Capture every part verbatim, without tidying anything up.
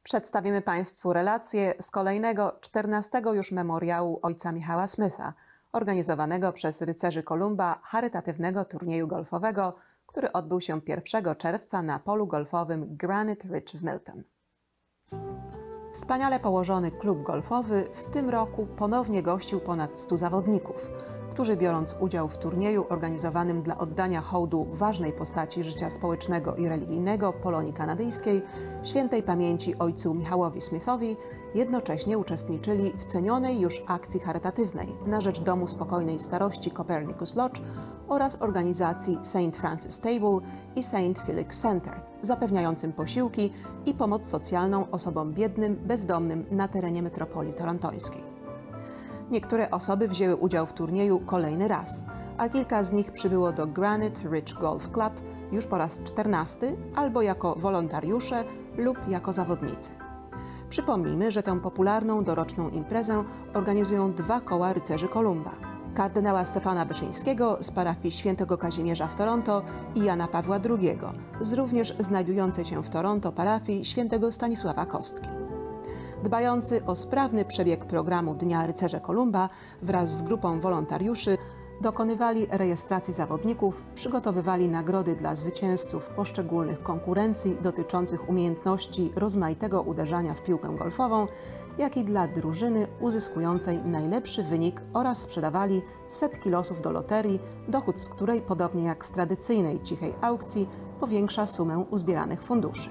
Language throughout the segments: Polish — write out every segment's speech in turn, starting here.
Przedstawimy Państwu relacje z kolejnego, czternastego już memoriału ojca Michała Smitha, organizowanego przez rycerzy Kolumba charytatywnego turnieju golfowego, który odbył się pierwszego czerwca na polu golfowym Granite Ridge w Milton. Wspaniale położony klub golfowy w tym roku ponownie gościł ponad stu zawodników, którzy biorąc udział w turnieju organizowanym dla oddania hołdu ważnej postaci życia społecznego i religijnego Polonii Kanadyjskiej, świętej pamięci ojcu Michałowi Smithowi, jednocześnie uczestniczyli w cenionej już akcji charytatywnej na rzecz Domu Spokojnej Starości Copernicus Lodge oraz organizacji Saint Francis Table i Saint Felix Center, zapewniającym posiłki i pomoc socjalną osobom biednym, bezdomnym na terenie metropolii torontońskiej. Niektóre osoby wzięły udział w turnieju kolejny raz, a kilka z nich przybyło do Granite Ridge Golf Club już po raz czternasty albo jako wolontariusze lub jako zawodnicy. Przypomnijmy, że tę popularną doroczną imprezę organizują dwa koła rycerzy Kolumba. Kardynała Stefana Wyszyńskiego z parafii Świętego Kazimierza w Toronto i Jana Pawła drugiego z również znajdującej się w Toronto parafii Świętego Stanisława Kostki. Dbający o sprawny przebieg programu Dnia Rycerze Kolumba wraz z grupą wolontariuszy dokonywali rejestracji zawodników, przygotowywali nagrody dla zwycięzców poszczególnych konkurencji dotyczących umiejętności rozmaitego uderzania w piłkę golfową, jak i dla drużyny uzyskującej najlepszy wynik oraz sprzedawali setki losów do loterii, dochód z której, podobnie jak z tradycyjnej cichej aukcji, powiększa sumę uzbieranych funduszy.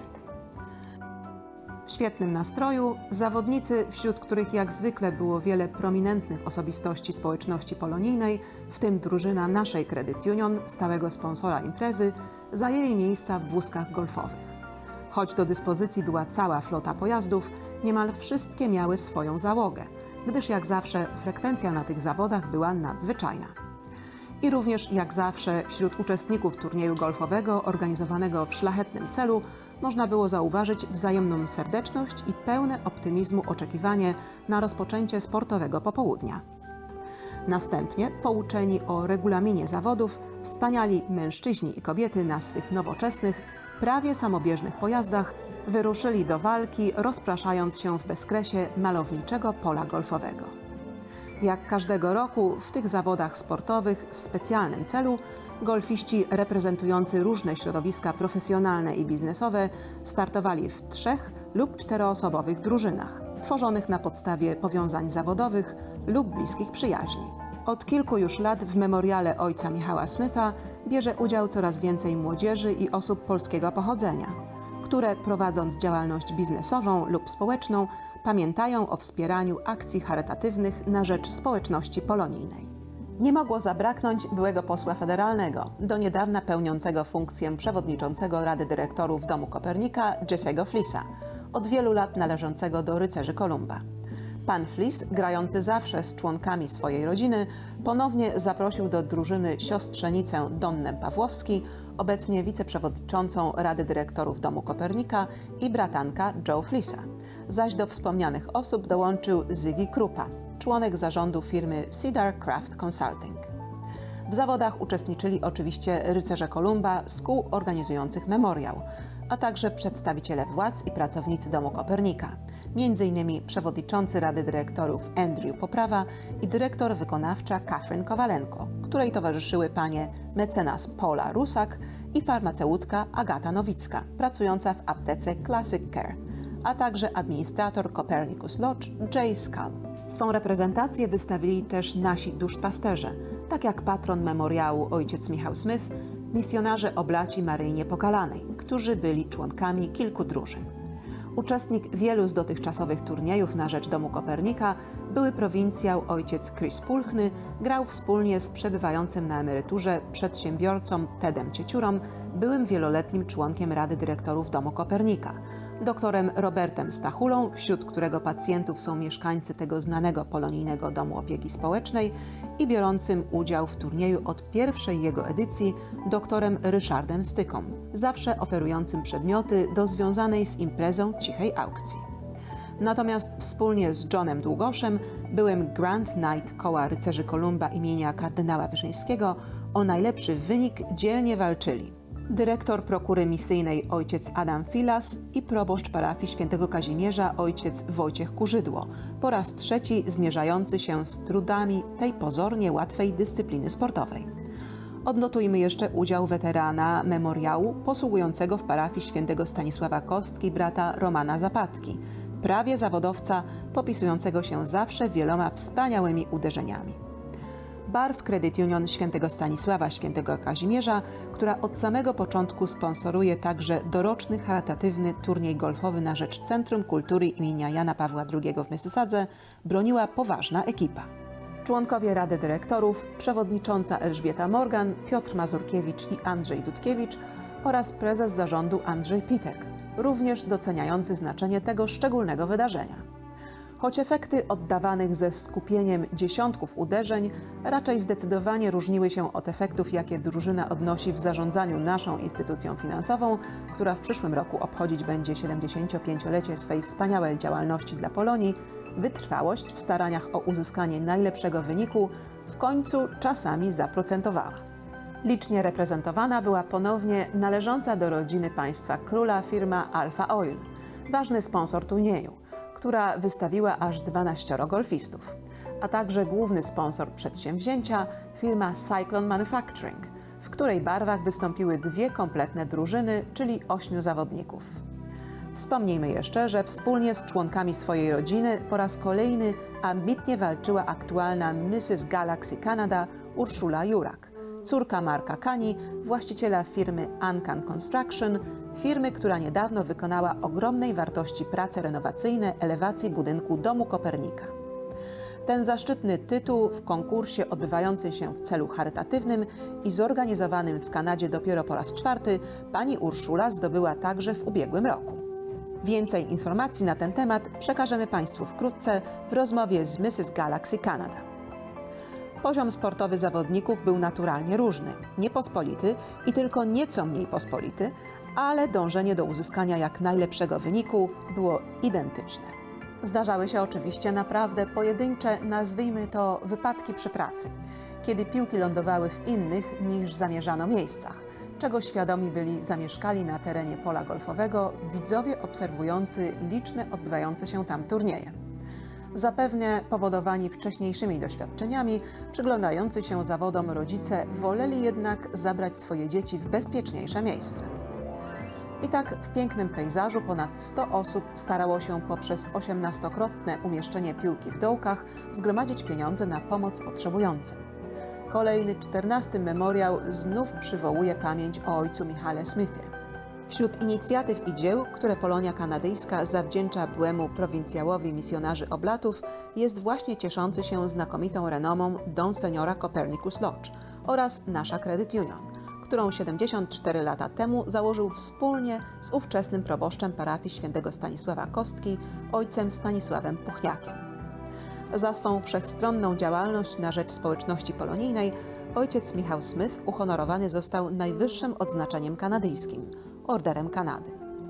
W świetnym nastroju zawodnicy, wśród których jak zwykle było wiele prominentnych osobistości społeczności polonijnej, w tym drużyna naszej Credit Union, stałego sponsora imprezy, zajęli miejsca w wózkach golfowych. Choć do dyspozycji była cała flota pojazdów, niemal wszystkie miały swoją załogę, gdyż jak zawsze frekwencja na tych zawodach była nadzwyczajna. I również jak zawsze wśród uczestników turnieju golfowego organizowanego w szlachetnym celu można było zauważyć wzajemną serdeczność i pełne optymizmu oczekiwanie na rozpoczęcie sportowego popołudnia. Następnie, pouczeni o regulaminie zawodów, wspaniali mężczyźni i kobiety na swych nowoczesnych, prawie samobieżnych pojazdach wyruszyli do walki, rozpraszając się w bezkresie malowniczego pola golfowego. Jak każdego roku w tych zawodach sportowych w specjalnym celu golfiści reprezentujący różne środowiska profesjonalne i biznesowe startowali w trzech lub czteroosobowych drużynach, tworzonych na podstawie powiązań zawodowych lub bliskich przyjaźni. Od kilku już lat w memoriale ojca Michała Smitha bierze udział coraz więcej młodzieży i osób polskiego pochodzenia, które prowadząc działalność biznesową lub społeczną pamiętają o wspieraniu akcji charytatywnych na rzecz społeczności polonijnej. Nie mogło zabraknąć byłego posła federalnego, do niedawna pełniącego funkcję przewodniczącego Rady Dyrektorów Domu Kopernika, Jesse'ego Flisa, od wielu lat należącego do rycerzy Kolumba. Pan Flis, grający zawsze z członkami swojej rodziny, ponownie zaprosił do drużyny siostrzenicę Donnę Pawłowski, obecnie wiceprzewodniczącą Rady Dyrektorów Domu Kopernika i bratanka Joe Flisa, zaś do wspomnianych osób dołączył Ziggy Krupa, członek zarządu firmy Cedar Craft Consulting. W zawodach uczestniczyli oczywiście rycerze Kolumba z kół organizujących memoriał, a także przedstawiciele władz i pracownicy Domu Kopernika, między innymi przewodniczący Rady Dyrektorów Andrew Poprawa i dyrektor wykonawcza Kathryn Kowalenko, której towarzyszyły panie mecenas Paula Rusak i farmaceutka Agata Nowicka, pracująca w aptece Classic Care, a także administrator Copernicus Lodge Jay Scull. Swą reprezentację wystawili też nasi duszpasterze, tak jak patron memoriału ojciec Michał Smith, misjonarze oblaci Maryi Niepokalanej, którzy byli członkami kilku drużyn. Uczestnik wielu z dotychczasowych turniejów na rzecz Domu Kopernika, były prowincjał ojciec Chris Pulchny, grał wspólnie z przebywającym na emeryturze przedsiębiorcą Tedem Cieciurą, byłym wieloletnim członkiem Rady Dyrektorów Domu Kopernika, doktorem Robertem Stachulą, wśród którego pacjentów są mieszkańcy tego znanego polonijnego domu opieki społecznej, i biorącym udział w turnieju od pierwszej jego edycji doktorem Ryszardem Styką, zawsze oferującym przedmioty do związanej z imprezą cichej aukcji. Natomiast wspólnie z Johnem Długoszem, byłym Grand Knight koła rycerzy Kolumba imienia kardynała Wyszyńskiego, o najlepszy wynik dzielnie walczyli dyrektor prokury misyjnej ojciec Adam Filas i proboszcz parafii świętego Kazimierza ojciec Wojciech Kurzydło, po raz trzeci zmierzający się z trudami tej pozornie łatwej dyscypliny sportowej. Odnotujmy jeszcze udział weterana memoriału posługującego w parafii świętego Stanisława Kostki brata Romana Zapadki, prawie zawodowca popisującego się zawsze wieloma wspaniałymi uderzeniami. Barw Credit Union świętego Stanisława świętego Kazimierza, która od samego początku sponsoruje także doroczny charytatywny turniej golfowy na rzecz Centrum Kultury imienia Jana Pawła drugiego w Mississadze, broniła poważna ekipa. Członkowie Rady Dyrektorów, przewodnicząca Elżbieta Morgan, Piotr Mazurkiewicz i Andrzej Dudkiewicz oraz prezes zarządu Andrzej Pitek, również doceniający znaczenie tego szczególnego wydarzenia. Choć efekty oddawanych ze skupieniem dziesiątków uderzeń raczej zdecydowanie różniły się od efektów, jakie drużyna odnosi w zarządzaniu naszą instytucją finansową, która w przyszłym roku obchodzić będzie siedemdziesięciopięciolecie swej wspaniałej działalności dla Polonii, wytrwałość w staraniach o uzyskanie najlepszego wyniku w końcu czasami zaprocentowała. Licznie reprezentowana była ponownie należąca do rodziny państwa króla firma Alfa Oil, ważny sponsor turnieju, która wystawiła aż dwanaścioro golfistów, a także główny sponsor przedsięwzięcia, firma Cyclone Manufacturing, w której barwach wystąpiły dwie kompletne drużyny, czyli ośmiu zawodników. Wspomnijmy jeszcze, że wspólnie z członkami swojej rodziny po raz kolejny ambitnie walczyła aktualna misses Galaxy Canada Urszula Jurak, córka Marka Kani, właściciela firmy Ancan Construction, firmy, która niedawno wykonała ogromnej wartości prace renowacyjne elewacji budynku Domu Kopernika. Ten zaszczytny tytuł w konkursie odbywającym się w celu charytatywnym i zorganizowanym w Kanadzie dopiero po raz czwarty pani Urszula zdobyła także w ubiegłym roku. Więcej informacji na ten temat przekażemy Państwu wkrótce w rozmowie z misses Galaxy Canada. Poziom sportowy zawodników był naturalnie różny, niepospolity i tylko nieco mniej pospolity, ale dążenie do uzyskania jak najlepszego wyniku było identyczne. Zdarzały się oczywiście naprawdę pojedyncze, nazwijmy to, wypadki przy pracy, kiedy piłki lądowały w innych niż zamierzano miejscach, czego świadomi byli zamieszkali na terenie pola golfowego widzowie obserwujący liczne odbywające się tam turnieje. Zapewne powodowani wcześniejszymi doświadczeniami, przyglądający się zawodom rodzice woleli jednak zabrać swoje dzieci w bezpieczniejsze miejsce. I tak w pięknym pejzażu ponad sto osób starało się poprzez osiemnastokrotne umieszczenie piłki w dołkach zgromadzić pieniądze na pomoc potrzebującym. Kolejny, czternasty memoriał znów przywołuje pamięć o ojcu Michale Smithie. Wśród inicjatyw i dzieł, które Polonia kanadyjska zawdzięcza byłemu prowincjałowi misjonarzy Oblatów, jest właśnie cieszący się znakomitą renomą Dom Seniora Copernicus Lodge oraz nasza Credit Union, którą siedemdziesiąt cztery lata temu założył wspólnie z ówczesnym proboszczem parafii świętego Stanisława Kostki, ojcem Stanisławem Puchniakiem. Za swą wszechstronną działalność na rzecz społeczności polonijnej ojciec Michał Smith uhonorowany został najwyższym odznaczeniem kanadyjskim – Orderem Kanady.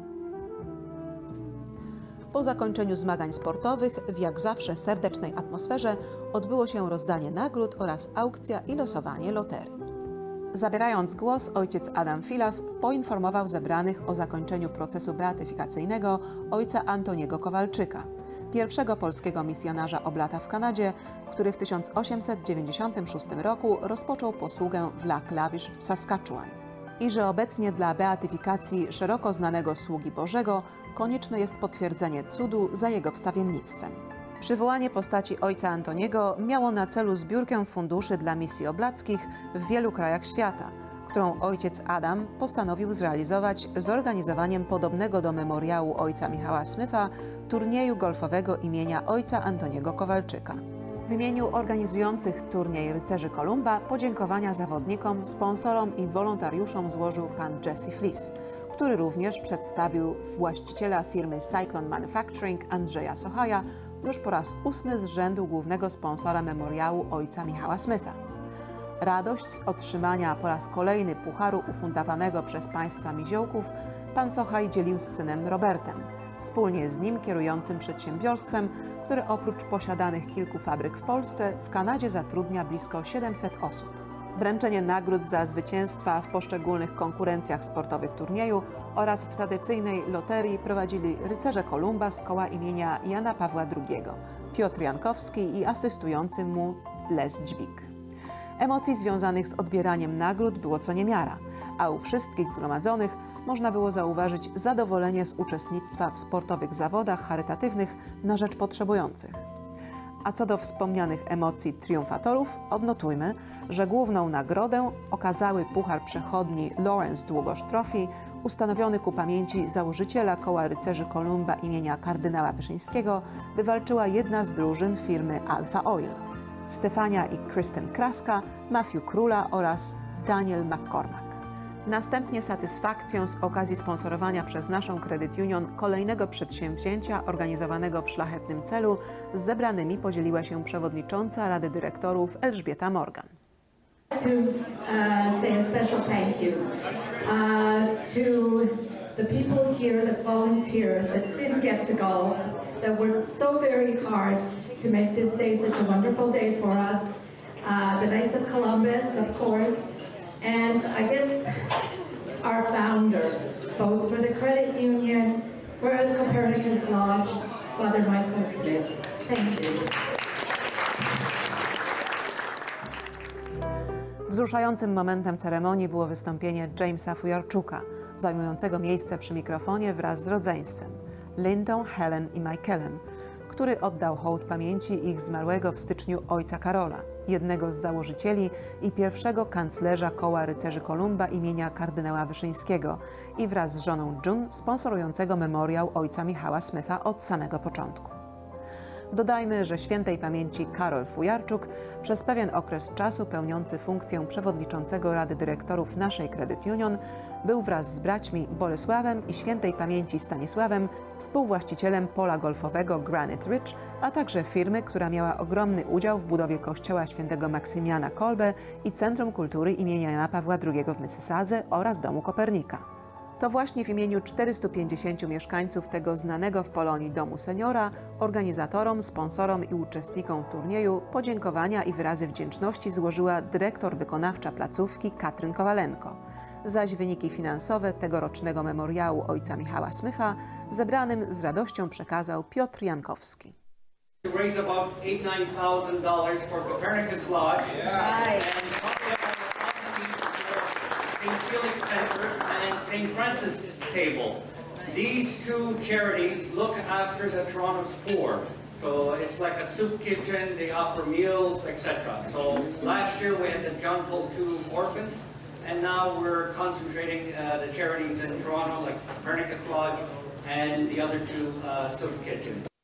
Po zakończeniu zmagań sportowych w jak zawsze serdecznej atmosferze odbyło się rozdanie nagród oraz aukcja i losowanie loterii. Zabierając głos, ojciec Adam Filas poinformował zebranych o zakończeniu procesu beatyfikacyjnego ojca Antoniego Kowalczyka, pierwszego polskiego misjonarza Oblata w Kanadzie, który w tysiąc osiemset dziewięćdziesiątym szóstym roku rozpoczął posługę w Lac La Viche w Saskatchewan. I że obecnie dla beatyfikacji szeroko znanego sługi Bożego konieczne jest potwierdzenie cudu za jego wstawiennictwem. Przywołanie postaci ojca Antoniego miało na celu zbiórkę funduszy dla misji oblackich w wielu krajach świata, którą ojciec Adam postanowił zrealizować zorganizowaniem podobnego do memoriału ojca Michała Smitha turnieju golfowego imienia ojca Antoniego Kowalczyka. W imieniu organizujących turniej Rycerzy Kolumba podziękowania zawodnikom, sponsorom i wolontariuszom złożył pan Jesse Flis, który również przedstawił właściciela firmy Cyclone Manufacturing Andrzeja Sochaja, już po raz ósmy z rzędu głównego sponsora memoriału ojca Michała Smitha. Radość z otrzymania po raz kolejny pucharu ufundowanego przez państwa Miziołków pan Sochaj dzielił z synem Robertem, wspólnie z nim kierującym przedsiębiorstwem, które oprócz posiadanych kilku fabryk w Polsce, w Kanadzie zatrudnia blisko siedemset osób. wręczenie nagród za zwycięstwa w poszczególnych konkurencjach sportowych turnieju oraz w tradycyjnej loterii prowadzili rycerze Kolumba z koła imienia Jana Pawła drugiego, Piotr Jankowski i asystujący mu Les Dźwig. Emocji związanych z odbieraniem nagród było co niemiara, a u wszystkich zgromadzonych można było zauważyć zadowolenie z uczestnictwa w sportowych zawodach charytatywnych na rzecz potrzebujących. A co do wspomnianych emocji triumfatorów, odnotujmy, że główną nagrodę okazały Puchar Przechodni Lawrence Długosz Trophy, ustanowiony ku pamięci założyciela Koła Rycerzy Kolumba imienia kardynała Wyszyńskiego, wywalczyła jedna z drużyn firmy Alfa Oil – Stefania i Kristen Kraska, Matthew Króla oraz Daniel McCormack. Następnie satysfakcją z okazji sponsorowania przez naszą Credit Union kolejnego przedsięwzięcia organizowanego w szlachetnym celu z zebranymi podzieliła się przewodnicząca Rady Dyrektorów Elżbieta Morgan. To uh, say a special thank you uh, to the people here that volunteered, that didn't get to go, that worked so very hard to make this day such a wonderful day for us. Uh, the Knights of Columbus, of course, and I guess our founder, both for the Credit Union, for the Copernicus Lodge, Father Michael Smith. Thank you. Wzruszającym momentem ceremonii było wystąpienie Jamesa Fujarczuka, zajmującego miejsce przy mikrofonie wraz z rodzeństwem, Lindą, Helen i Michaelem, który oddał hołd pamięci ich zmarłego w styczniu ojca Karola, jednego z założycieli i pierwszego kanclerza Koła Rycerzy Kolumba imienia kardynała Wyszyńskiego i wraz z żoną June sponsorującego memoriał ojca Michała Smitha od samego początku. Dodajmy, że świętej pamięci Karol Fujarczuk, przez pewien okres czasu pełniący funkcję przewodniczącego Rady Dyrektorów naszej Credit Union, był wraz z braćmi Bolesławem i świętej pamięci Stanisławem współwłaścicielem pola golfowego Granite Ridge, a także firmy, która miała ogromny udział w budowie kościoła świętego Maksymiana Kolbe i Centrum Kultury imienia Jana Pawła drugiego w Mississadze oraz Domu Kopernika. To właśnie w imieniu czterystu pięćdziesięciu mieszkańców tego znanego w Polonii Domu Seniora, organizatorom, sponsorom i uczestnikom turnieju podziękowania i wyrazy wdzięczności złożyła dyrektor wykonawcza placówki Katryn Kowalenko, zaś wyniki finansowe tegorocznego memoriału ojca Michała Smitha zebranym z radością przekazał Piotr Jankowski. To raise about eight nine thousand dollars for Copernicus Lodge. Yeah. And Saint Felix Center and Saint Francis Table. These two charities look after the Toronto's poor. So it's like a soup kitchen, they offer meals, et cetera. So last year we had the John Paul the Second orphans, and now we're concentrating uh, the charities in Toronto, like Copernicus Lodge and the other two uh, soup kitchens.